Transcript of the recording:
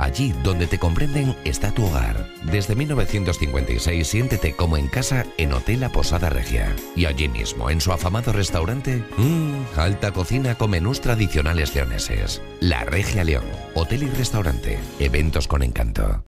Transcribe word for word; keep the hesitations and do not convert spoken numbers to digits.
Allí donde te comprenden está tu hogar. Desde mil novecientos cincuenta y seis siéntete como en casa en Hotel La Posada Regia. Y allí mismo, en su afamado restaurante, mmm, alta cocina con menús tradicionales leoneses. La Regia León, hotel y restaurante, eventos con encanto.